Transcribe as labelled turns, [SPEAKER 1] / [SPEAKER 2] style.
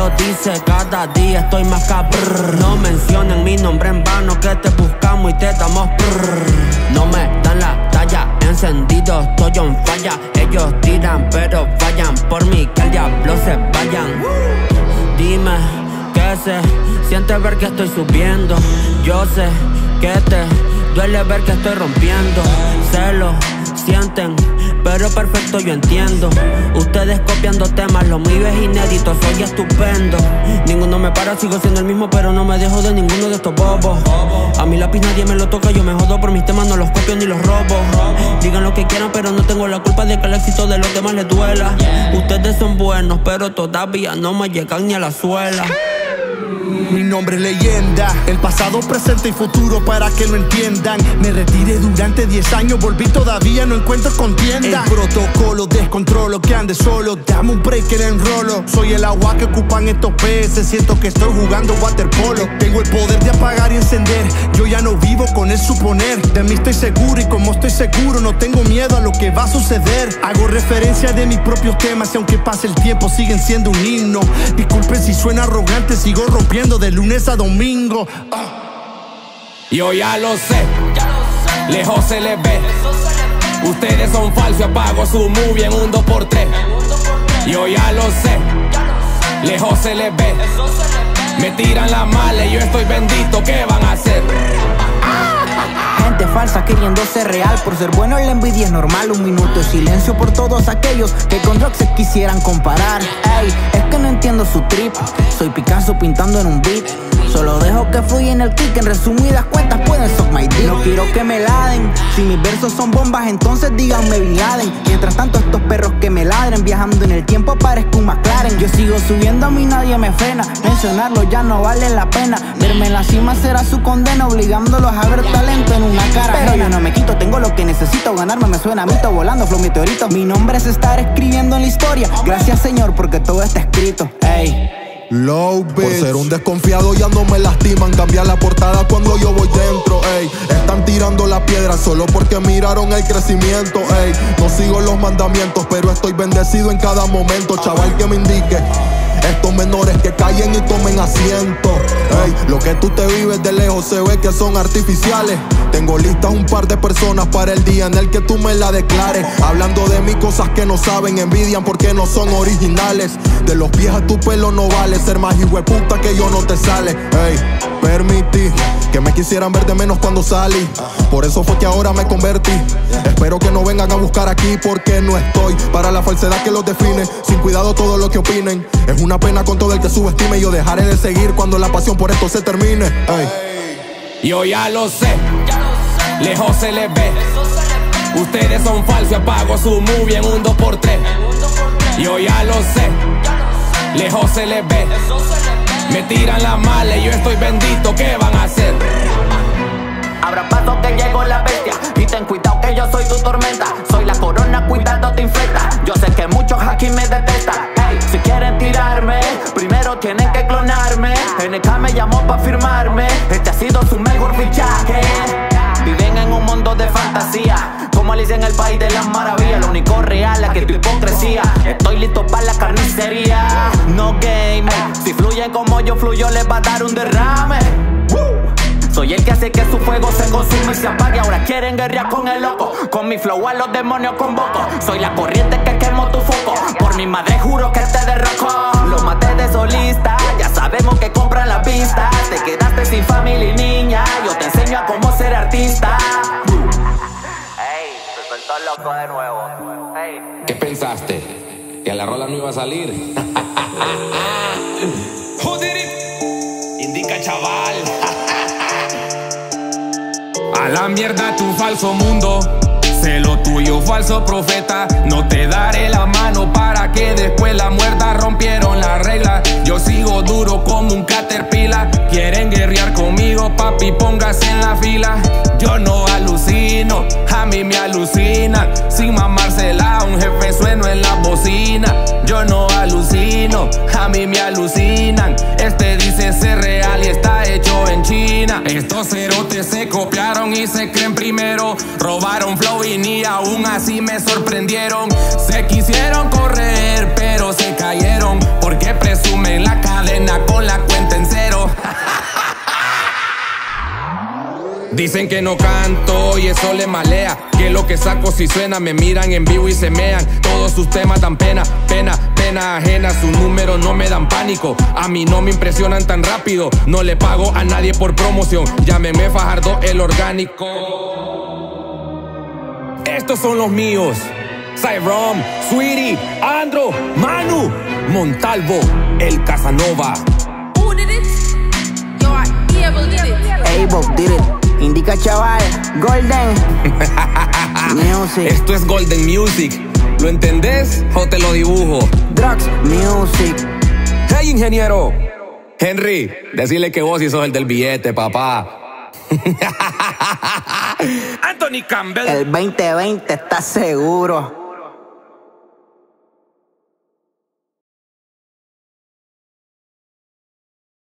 [SPEAKER 1] lo dice cada día, estoy más cabrón. No mencionen mi nombre en vano, que te buscamos y te damos prrr. No me dan la talla, encendido estoy on falla. Ellos tiran pero fallan, por mí que el diablo se vayan. Dime, ¿qué se siente ver que estoy subiendo? Yo sé que te duele ver que estoy rompiendo. Se lo sienten, pero perfecto yo entiendo. Ustedes copiando temas, lo mío es inédito, soy estupendo. Ninguno me para, sigo siendo el mismo, pero no me dejo de ninguno de estos bobos. A mi lápiz nadie me lo toca, yo me jodo por mis temas, no los copio ni los robo. Digan lo que quieran, pero no tengo la culpa de que el éxito de los demás les duela. Ustedes son buenos, pero todavía no me llegan ni a la suela.
[SPEAKER 2] Mi nombre es leyenda, el pasado, presente y futuro para que lo entiendan. Me retiré durante 10 años, volví, todavía no encuentro contienda. El protocolo, descontrolo, que ande solo, dame un break que le enrolo. Soy el agua que ocupan estos peces, siento que estoy jugando waterpolo. Tengo el poder de apagar y encender, yo ya no vivo con el suponer. De mí estoy seguro y como estoy seguro no tengo miedo a lo que va a suceder. Hago referencia de mis propios temas y aunque pase el tiempo siguen siendo un himno. Disculpen si suena arrogante, sigo rompiendo de lunes a domingo.
[SPEAKER 3] Yo ya lo sé, lejos se les ve. Ustedes son falsos, apago su movie en un 2x3. Yo ya lo sé, lejos se les ve. Me tiran la mala y yo estoy bendito, ¿qué van a hacer?
[SPEAKER 4] Gente falsa queriendo ser real, por ser bueno la envidia es normal. Un minuto de silencio por todos aquellos que con rock se quisieran comparar. Ey, es que no entiendo su trip, soy Picasso pintando en un beat. Solo dejo que fluya en el kick, en resumidas cuentas pueden suck my dick. No quiero que me laden, si mis versos son bombas entonces díganme Bin Laden. Mientras tanto estos perros que me ladren, viajando en el tiempo parezco un McLaren. Yo sigo subiendo, a mí nadie me frena, mencionarlo ya no vale la pena. Verme en la cima será su condena, obligándolos a ver talento en una cara. Pero yo no me quito, tengo lo que necesito, ganarme me suena a mito, volando flow meteorito. Mi nombre es estar escribiendo en la historia, gracias Señor porque todo está escrito. Ey.
[SPEAKER 5] Low bitch. Por ser un desconfiado ya no me lastiman, cambiar la portada cuando yo voy dentro, ey. Están tirando la piedra solo porque miraron el crecimiento, ey. No sigo los mandamientos, pero estoy bendecido en cada momento. Chaval que me indique, estos menores que callen y tomen asiento, ey. Lo que tú te vives de lejos se ve que son artificiales. Tengo listas un par de personas para el día en el que tú me la declares. Hablando de mí cosas que no saben, envidian porque no son originales. De los pies a tu pelo no vale, ser más hijueputa que yo no te sale, ey. Permití que me quisieran ver de menos cuando salí, por eso fue que ahora me convertí. Espero que no vengan a buscar aquí porque no estoy para la falsedad que los define. Sin cuidado todo lo que opinen, es una pena con todo el que subestime. Yo dejaré de seguir cuando la pasión por esto se termine, ey.
[SPEAKER 3] Yo ya lo sé, lejos se les ve. Ustedes son falsos, apago su movie en un 2x3. Yo ya lo sé, lejos se les ve. Me tiran la mala y yo estoy bendito, ¿qué van a hacer?
[SPEAKER 6] Habrá paso que llegó la bestia y ten cuidado que yo soy tu tormenta. Soy la corona, cuidado te infecta. Yo sé que muchos aquí me detestan. Hey, si quieren tirarme, primero tienen que clonarme. NK me llamó pa' firmarme, este ha sido su mejor fichaje. Viven en un mundo de fantasía, como Alicia en el país de las maravillas. Lo único real es que tu hipocresía. Estoy listo para la carnicería. No game, si fluyen como yo fluyo les va a dar un derrame. Soy el que hace que su fuego se consume y se apague. Ahora quieren guerrear con el loco, con mi flow a los demonios convoco. Soy la corriente que quemo tu foco, por mi madre juro que te derroco. Lo maté de solista, ya sabemos que compran la pista. Te quedaste sin familia y niña, yo te enseño a cómo ser artista. Ey, se soltó loco de nuevo. Ey.
[SPEAKER 3] ¿Qué pensaste? ¿Que a la rola no iba a salir? Who did it? Indica chaval. A la mierda tu falso mundo, sé lo tuyo falso profeta. No te daré la mano para que después la muerda. Rompieron la regla, yo sigo duro como un caterpillar. Quieren guerrear conmigo, papi, póngase en la fila. Yo no alucino, a mí me alucinan. Sin mamársela, un jefe sueno en la bocina. Yo no alucino, a mí me alucinan. Este dice ser real y está hecho en China. pena. Estos cerotes se copiaron y se creen primero. Robaron flow y ni aún así me sorprendieron. Se quisieron correr pero se cayeron, porque presumen la cadena con la cuenta en cero. Dicen que no canto y eso le malea, que lo que saco si suena, me miran en vivo y se mean. Todos sus temas dan pena, pena, pena ajena. Sus números no me dan pánico, a mí no me impresionan tan rápido. No le pago a nadie por promoción, llámeme Fajardo el orgánico. Estos son los míos: Cyrom, Sweetie, Andro, Manu, Montalvo, el Casanova.
[SPEAKER 7] Who did it? Yo, Abel did it.
[SPEAKER 4] Abel did it. Indica chaval, Golden Music.
[SPEAKER 3] Esto es Golden Music. ¿Lo entendés o te lo dibujo?
[SPEAKER 4] Drugs Music.
[SPEAKER 3] Hey, ingeniero Henry, decirle que vos sí sos el del billete, papá. Anthony Campbell.
[SPEAKER 4] El 2020 está seguro.